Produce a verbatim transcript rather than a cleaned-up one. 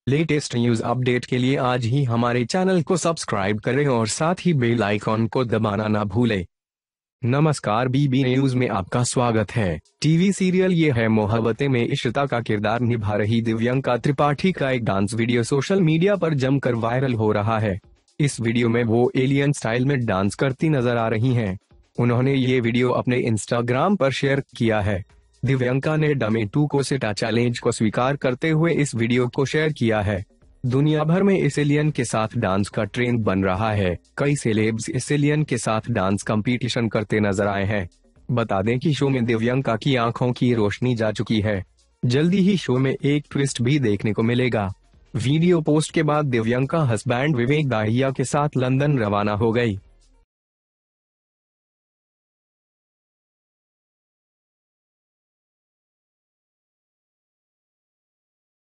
Latest news update के लिए आज ही हमारे चैनल को सब्सक्राइब करें और साथ ही बेल आइकॉन को दबाना ना भूलें। नमस्कार, बीबी न्यूज में आपका स्वागत है। टीवी सीरियल ये है मोहब्बतें में इशिता का किरदार निभा रही दिव्यंका त्रिपाठी का एक डांस वीडियो सोशल मीडिया पर जमकर वायरल हो रहा है। इस वीडियो में वो एलियन स्टाइल में डांस करती नजर आ रही हैं। उन्होंने ये वीडियो अपने इंस्टाग्राम पर शेयर किया है। दिव्यांका ने डमे टू कोसिटा चैलेंज को स्वीकार करते हुए इस वीडियो को शेयर किया है। दुनिया भर में इस एलियन के साथ डांस का ट्रेंड बन रहा है। कई सेलेब्स इस एलियन के साथ डांस कंपटीशन करते नजर आए हैं। बता दें कि शो में दिव्यांका की आंखों की रोशनी जा चुकी है। जल्दी ही शो में एक ट्विस्ट भी देखने को मिलेगा। वीडियो पोस्ट के बाद दिव्यांका हसबैंड विवेक दाहिया के साथ लंदन रवाना हो गई।